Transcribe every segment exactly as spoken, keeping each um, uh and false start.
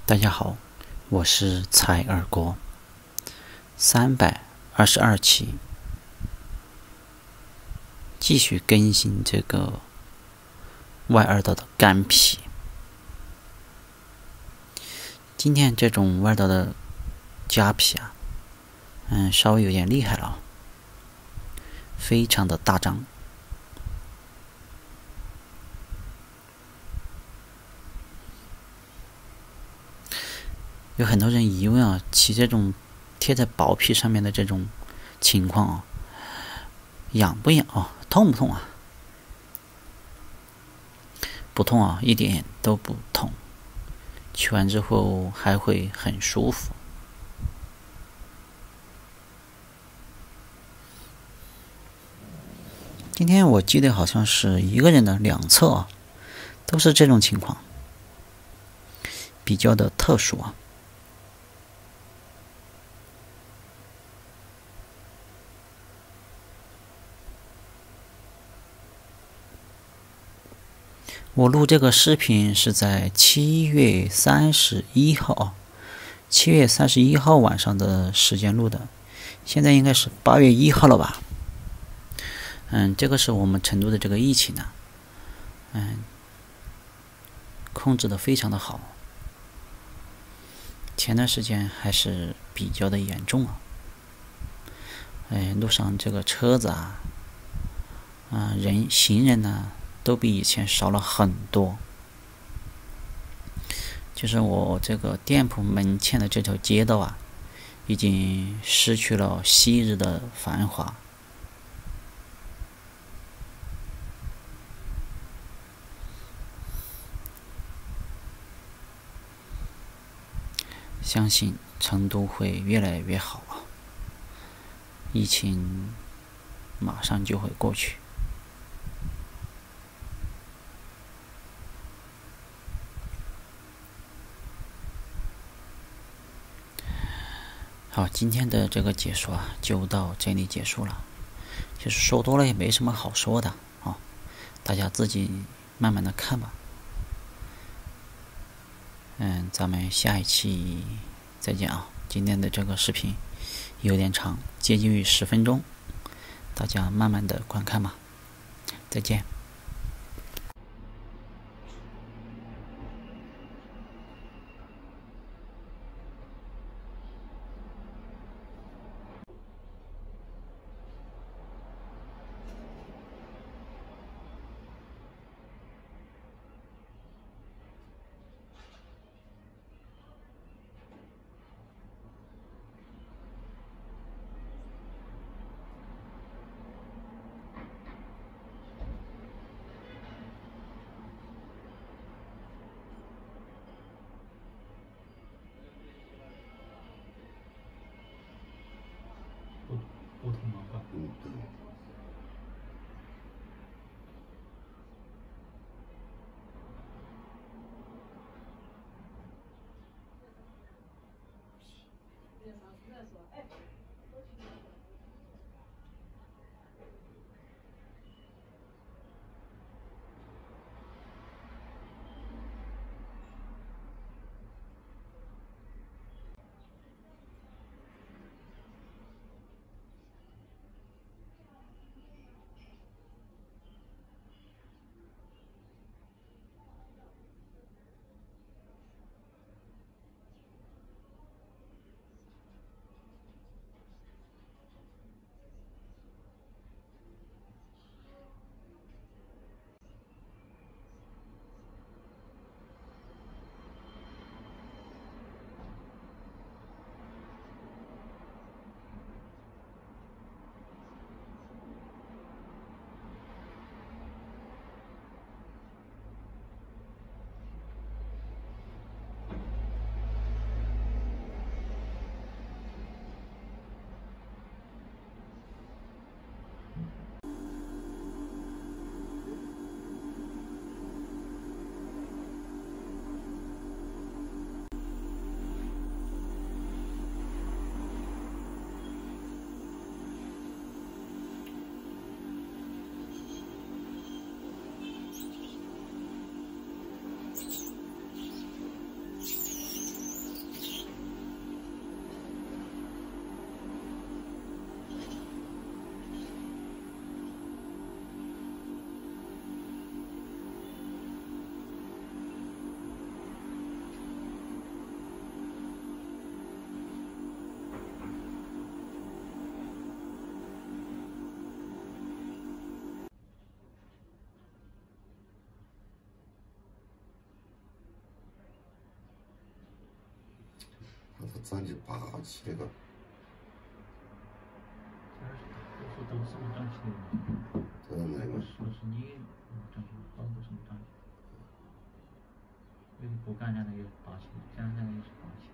大家好，我是采耳哥，三百二十二期，继续更新这个外耳道的干皮。今天这种外耳道的夹皮啊，嗯，稍微有点厉害了，非常的大张。有很多人疑问啊，起这种贴在薄皮上面的这种情况啊，痒不痒啊？痛不痛啊？不痛啊，一点都不痛。取完之后还会很舒服。今天我记得好像是一个人的两侧啊，都是这种情况，比较的特殊啊。我录这个视频是在七月三十一号啊，七月三十一号晚上的时间录的，现在应该是八月一号了吧？嗯，这个是我们成都的这个疫情呢、啊，嗯，控制的非常的好。前段时间还是比较的严重啊，哎，路上这个车子啊，啊，人行人呢、啊。都比以前少了很多，就是我这个店铺门前的这条街道啊，已经失去了昔日的繁华。相信成都会越来越好啊，疫情马上就会过去。好，今天的这个解说啊，就到这里结束了。其实说多了也没什么好说的啊，大家自己慢慢的看吧。嗯，咱们下一期再见啊！今天的这个视频有点长，接近于十分钟，大家慢慢的观看吧。再见。 他长得霸气那个。 都是都是没长起的。 真的那个。 说是你长起，好多是没长起。有的不干那个也霸气，干那个也是霸气。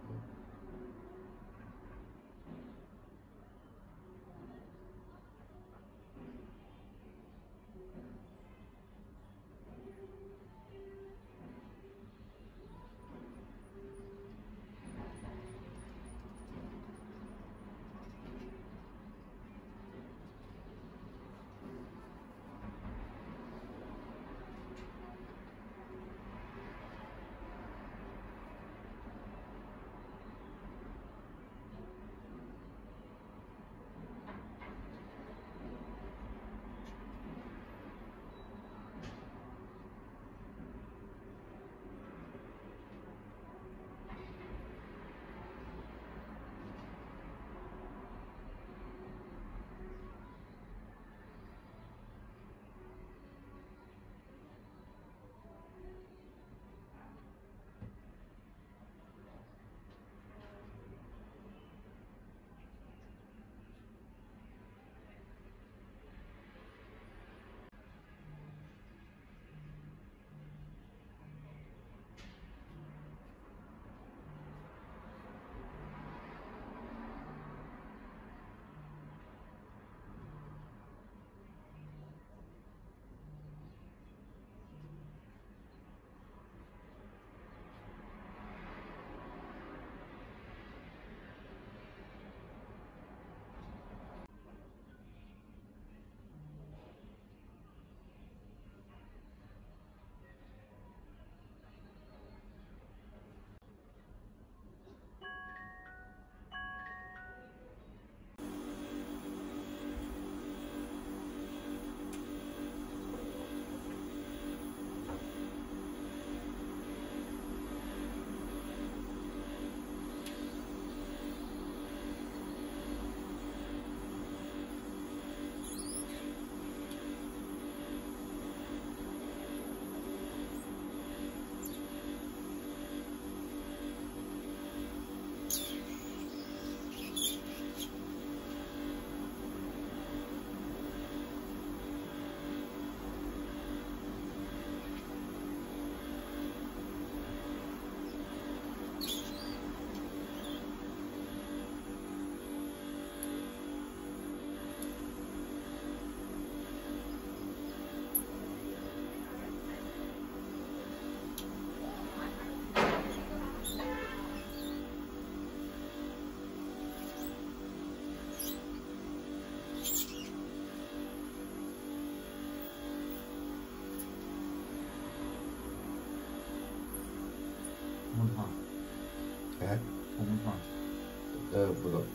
红糖。 哎？ 红糖。 呃，不知道。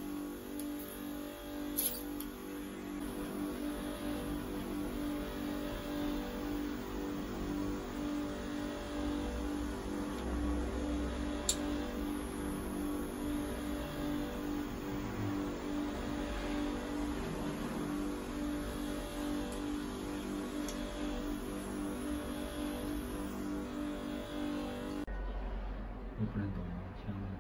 我不能动，像。